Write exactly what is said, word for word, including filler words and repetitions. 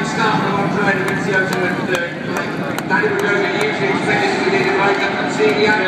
start alongside Vincenzo and uh, Danny Bergoga usually expected to be leading right up and seeing the